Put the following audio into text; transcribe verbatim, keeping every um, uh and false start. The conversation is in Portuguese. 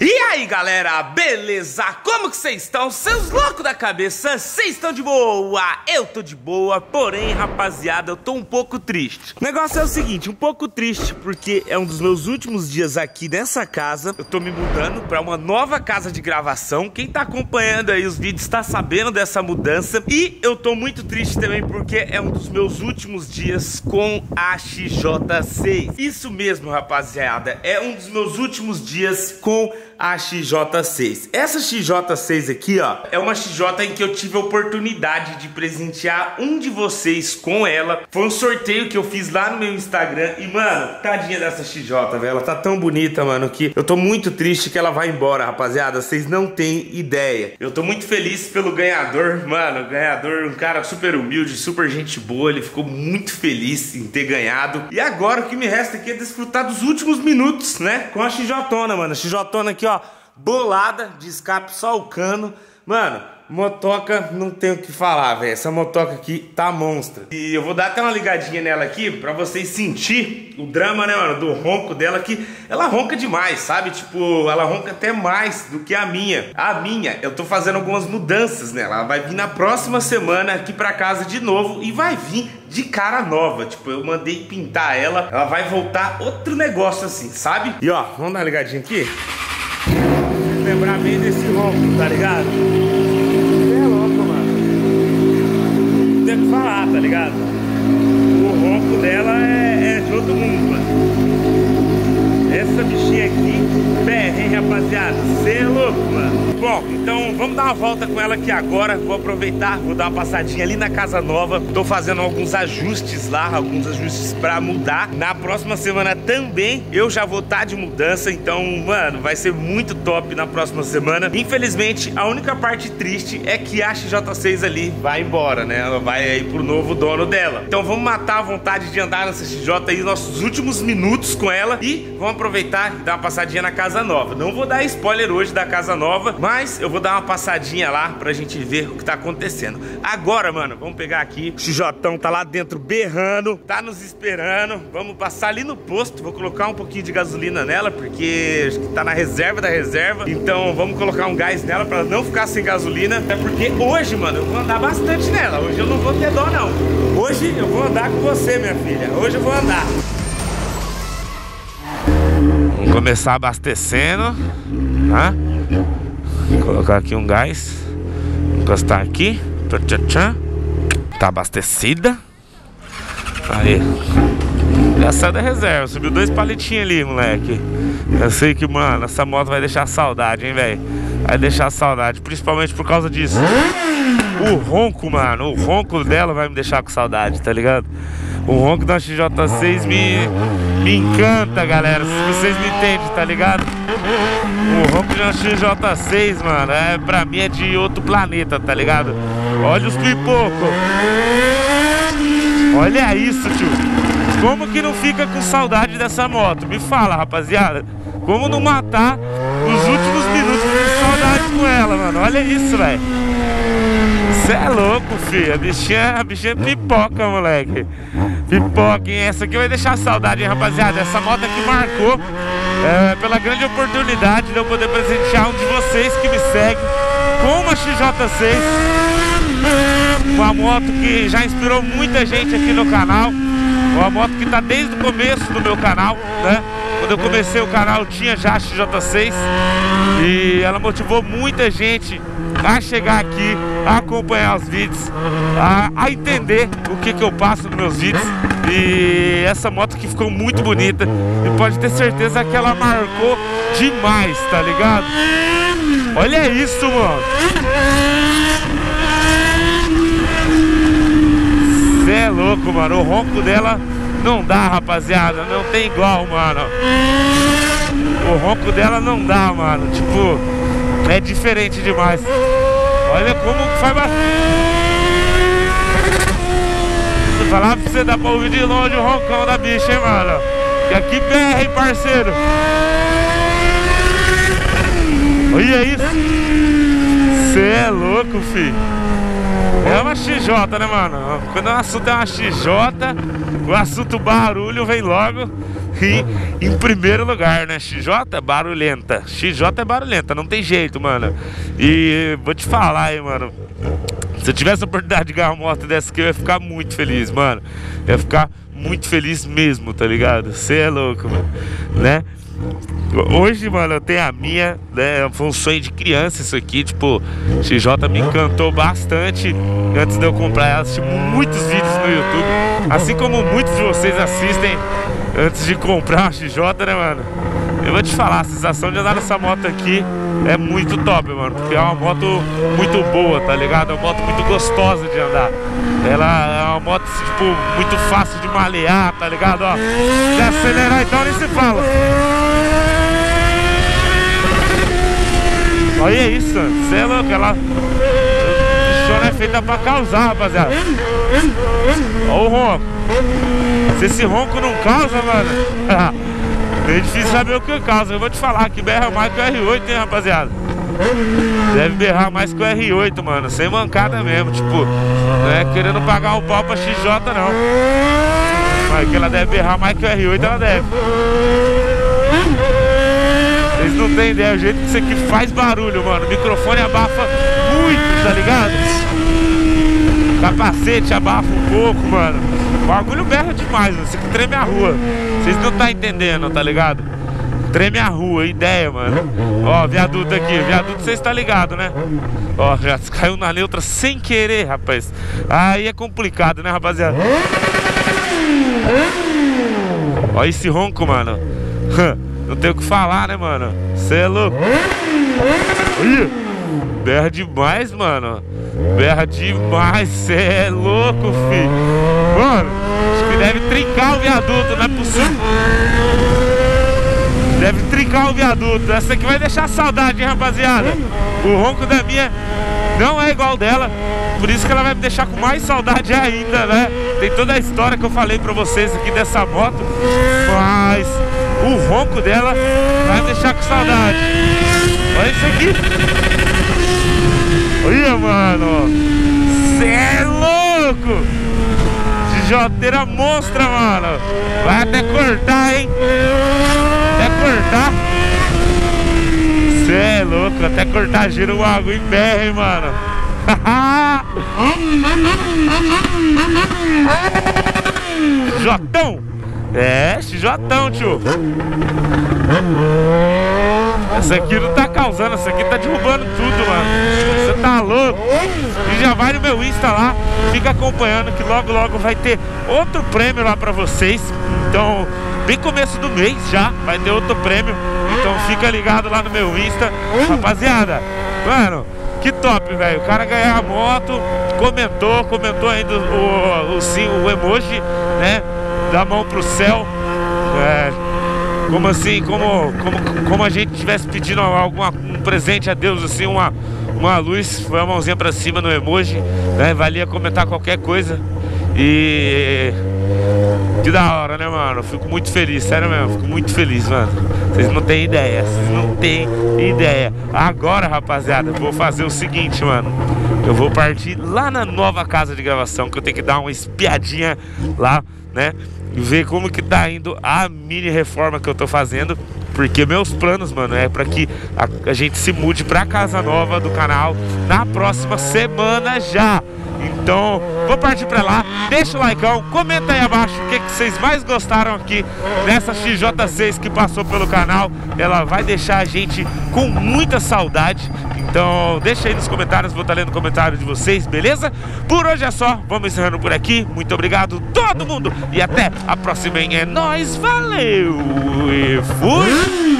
E aí galera, beleza? Como que vocês estão? Seus loucos da cabeça, vocês estão de boa? Eu tô de boa, porém rapaziada, eu tô um pouco triste. O negócio é o seguinte, um pouco triste porque é um dos meus últimos dias aqui nessa casa. Eu tô me mudando pra uma nova casa de gravação. Quem tá acompanhando aí os vídeos tá sabendo dessa mudança. E eu tô muito triste também porque é um dos meus últimos dias com a X J seis. Isso mesmo rapaziada, é um dos meus últimos dias com a X J seis. Essa X J seis aqui, ó, é uma X J em que eu tive a oportunidade de presentear um de vocês com ela. Foi um sorteio que eu fiz lá no meu Instagram. E, mano, tadinha dessa X J, velho. Ela tá tão bonita, mano, que eu tô muito triste que ela vai embora, rapaziada. Vocês não têm ideia. Eu tô muito feliz pelo ganhador, mano. Ganhador, um cara super humilde, super gente boa. Ele ficou muito feliz em ter ganhado. E agora o que me resta aqui é desfrutar dos últimos minutos, né, com a X J, mano. A X J aqui, ó, bolada, de escape só o cano. Mano, motoca não tem o que falar, velho. Essa motoca aqui tá monstra. E eu vou dar até uma ligadinha nela aqui pra vocês sentir o drama, né, mano, do ronco dela, que ela ronca demais, sabe? Tipo, ela ronca até mais do que a minha. A minha, eu tô fazendo algumas mudanças nela. Ela vai vir na próxima semana aqui pra casa de novo e vai vir de cara nova. Tipo, eu mandei pintar ela. Ela vai voltar outro negócio assim, sabe? E ó, vamos dar uma ligadinha aqui. Lembrar bem desse ronco, tá ligado? É louco, mano. Não tem o que falar, tá ligado? O ronco dela é, é de outro mundo, mano. Essa bichinha aqui, pé, hein, rapaziada? Cê é louco, mano. Bom, então vamos dar uma volta com ela aqui agora. Vou aproveitar, vou dar uma passadinha ali na casa nova. Tô fazendo alguns ajustes lá, alguns ajustes pra mudar. Na próxima semana também eu já vou estar de mudança. Então, mano, vai ser muito top na próxima semana. Infelizmente, a única parte triste é que a X J seis ali vai embora, né? Ela vai aí pro novo dono dela. Então vamos matar a vontade de andar nessa X J aí, nossos últimos minutos com ela. E vamos aproveitar e dar uma passadinha na casa nova. Não vou dar spoiler hoje da casa nova, mas eu vou dar uma passadinha lá pra gente ver o que tá acontecendo. Agora, mano, vamos pegar aqui. O X J tá lá dentro berrando, tá nos esperando. Vamos passar ali no posto. Vou colocar um pouquinho de gasolina nela, porque acho que tá na reserva da reserva. Então vamos colocar um gás nela pra não ficar sem gasolina. Até porque hoje, mano, eu vou andar bastante nela. Hoje eu não vou ter dó, não. Hoje eu vou andar com você, minha filha. Hoje eu vou andar. Vamos começar abastecendo, tá? Vou colocar aqui um gás. Encostar aqui. Tá abastecida. Aí. Já saiu da reserva. Subiu dois palitinhos ali, moleque. Eu sei que, mano, essa moto vai deixar saudade, hein, velho. Vai deixar saudade, principalmente por causa disso. O ronco, mano, o ronco dela vai me deixar com saudade, tá ligado? O ronco da X J seis me, me encanta, galera. Se vocês me entendem, tá ligado? O ronco da X J seis, mano, é, pra mim é de outro planeta, tá ligado? Olha os pipocos. Olha isso, tio. Como que não fica com saudade dessa moto? Me fala, rapaziada. Como não matar os últimos minutos de saudade com ela, mano? Olha isso, velho. Cê é louco, filho. A bichinha, a bichinha pipoca, moleque. Pipoca, hein? Essa aqui vai deixar saudade, hein, rapaziada? Essa moto aqui marcou é, pela grande oportunidade de eu poder presentear um de vocês que me segue com uma X J seis. Uma moto que já inspirou muita gente aqui no canal. Uma moto que tá desde o começo do meu canal, né? Quando eu comecei o canal tinha já a X J seis. E ela motivou muita gente a chegar aqui, a acompanhar os vídeos, a, a entender o que que eu passo nos meus vídeos. E essa moto aqui ficou muito bonita. E pode ter certeza que ela marcou demais, tá ligado? Olha isso, mano. Cê é louco, mano. O ronco dela não dá, rapaziada. Não tem igual, mano. O ronco dela não dá, mano. Tipo, é diferente demais. Olha como faz bastante. Vou falar pra você, dá pra ouvir de longe o roncão da bicha, hein, mano. Que aqui berra, hein, parceiro. Olha isso. Cê é louco, filho. É uma X J, né, mano? Quando o assunto é uma X J, o assunto barulho vem logo. aqui em primeiro lugar, né? X J é barulhenta. X J é barulhenta, não tem jeito, mano. E vou te falar aí, mano. Se eu tivesse a oportunidade de ganhar uma moto dessa aqui, eu ia ficar muito feliz, mano. Eu ia ficar muito feliz mesmo, tá ligado? Você é louco, mano, né? Hoje, mano, eu tenho a minha, né? Foi um sonho de criança isso aqui. Tipo, X J me encantou bastante antes de eu comprar ela. Assisti muitos vídeos no YouTube, assim como muitos de vocês assistem antes de comprar uma X J, né, mano? Eu vou te falar, a sensação de andar nessa moto aqui é muito top, mano. Porque é uma moto muito boa, tá ligado? É uma moto muito gostosa de andar. Ela é uma moto, tipo, muito fácil de malear, tá ligado? Ó, se acelerar então nem se fala. Olha isso, você é louco, ela... O chão é feita pra causar, rapaziada. Olha o ronco. Se esse ronco não causa, mano, é difícil saber o que causa. Eu vou te falar que berra mais que o R oito, hein, rapaziada. Deve berrar mais que o R oito, mano. Sem mancada mesmo, tipo, não é querendo pagar o pau pra X J, não. Mas que ela deve berrar mais que o R oito, ela deve. Vocês não têm ideia, o jeito que isso aqui faz barulho, mano. O microfone abafa muito, tá ligado? O capacete abafa um pouco, mano. O bagulho berra demais, mano. Isso aqui treme a rua. Vocês não tá entendendo, tá ligado? Treme a rua, ideia, mano. Ó, viaduto aqui, viaduto vocês tá ligado, né? Ó, já caiu na neutra sem querer, rapaz. Aí é complicado, né, rapaziada? Ó esse ronco, mano. Não tem o que falar, né, mano? Cê é louco. Ih, berra demais, mano. Berra demais, cê é louco, filho. Mano, acho que deve trincar o viaduto, não é possível. Deve trincar o viaduto. Essa aqui vai deixar saudade, hein, rapaziada? O ronco da minha não é igual dela. Por isso que ela vai me deixar com mais saudade ainda, né? Tem toda a história que eu falei pra vocês aqui dessa moto. Mas o ronco dela vai me deixar com saudade. Olha isso aqui. Olha, mano. Cê é louco. Joteira monstra, mano. Vai até cortar, hein? Até cortar. Cê é louco. Até cortar gira o água em berra, hein, mano. Jotão. É, Jotão, tio. Essa aqui não tá causando, essa aqui tá derrubando tudo, mano. Você tá louco? E já vai no meu Insta lá, fica acompanhando que logo logo vai ter outro prêmio lá pra vocês. Então, bem começo do mês já vai ter outro prêmio. Então fica ligado lá no meu Insta. Rapaziada, mano, que top, velho. O cara ganhou a moto, comentou, comentou ainda o, o, o, o emoji, né? Da mão pro céu. É, como assim, como, como, como a gente estivesse pedindo alguma, um presente a Deus, assim, uma, uma luz. Foi a mãozinha pra cima no emoji, né? Valia comentar qualquer coisa. E que da hora, né, mano? Fico muito feliz, sério mesmo, fico muito feliz, mano. Vocês não têm ideia, vocês não têm ideia. Agora, rapaziada, eu vou fazer o seguinte, mano. Eu vou partir lá na nova casa de gravação, que eu tenho que dar uma espiadinha lá, né? E ver como que tá indo a mini reforma que eu tô fazendo. Porque meus planos, mano, é pra que a, a gente se mude pra casa nova do canal na próxima semana já. Então, vou partir pra lá, deixa o likeão, comenta aí abaixo o que, que vocês mais gostaram aqui dessa X J seis que passou pelo canal. Ela vai deixar a gente com muita saudade. Então, deixa aí nos comentários, vou estar lendo o comentário de vocês, beleza? Por hoje é só, vamos encerrando por aqui. Muito obrigado todo mundo e até a próxima, hein? É nóis, valeu e fui!